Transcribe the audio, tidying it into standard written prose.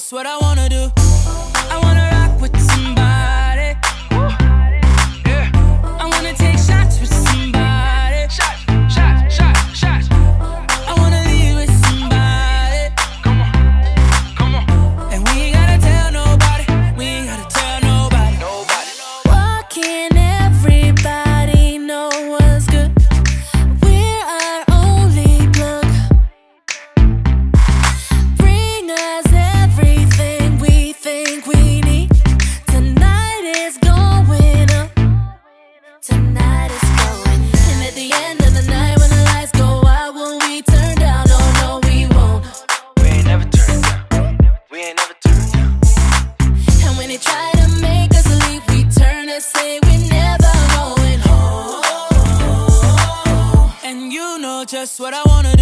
just what I wanna do. I wanna rock with somebody. Yeah. I wanna take shots with somebody. Shots, shots, shots, shots. I wanna leave with somebody. Come on, come on. And we ain't gotta tell nobody. We ain't gotta tell nobody. Nobody. Why can't everybody know what's good? We're our only plug. Bring us everything we think we need. Tonight is going up. Tonight is going up. And at the end of the night, when the lights go out, will we turn down? Oh no, we won't. We ain't never turned down. We ain't never turned down. And when they try to make us leave, we turn and say we're never going home. And you know just what I wanna do.